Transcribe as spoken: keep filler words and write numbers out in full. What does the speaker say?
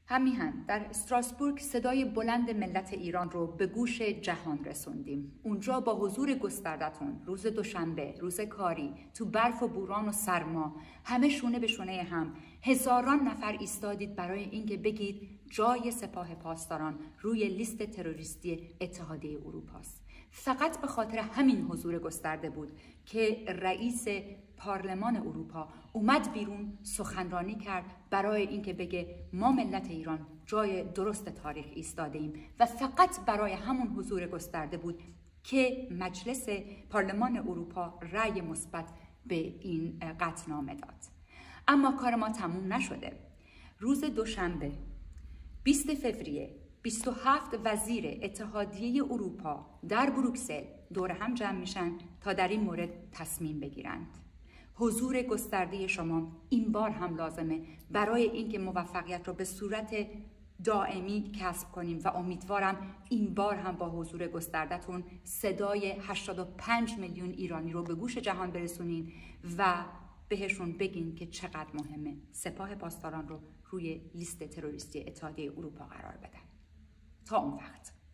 هم میهن در استراسبورگ صدای بلند ملت ایران رو به گوش جهان رسوندیم. اونجا با حضور گستردتون روز دوشنبه، روز کاری، تو برف و بوران و سرما، همه شونه به شونه هم، هزاران نفر ایستادید برای اینکه بگید جای سپاه پاسداران روی لیست تروریستی اتحادیه اروپاست. فقط به خاطر همین حضور گسترده بود که رئیس پارلمان اروپا اومد بیرون سخنرانی کرد برای اینکه بگه ما ملت ایران جای درست تاریخ ایستاده ایم و فقط برای همون حضور گسترده بود که مجلس پارلمان اروپا رأی مثبت به این قطعنامه داد. اما کار ما تموم نشده. روز دوشنبه بیست فوریه بیست و هفت وزیر اتحادیه اروپا در بروکسل دور هم جمع میشن تا در این مورد تصمیم بگیرند. حضور گسترده شما این بار هم لازمه برای اینکه موفقیت رو به صورت دائمی کسب کنیم و امیدوارم این بار هم با حضور گسترده‌تون صدای هشتاد و پنج میلیون ایرانی رو به گوش جهان برسونین و بهشون بگین که چقدر مهمه سپاه پاسداران رو روی لیست تروریستی اتحادیه اروپا قرار بدن. تا اون وقت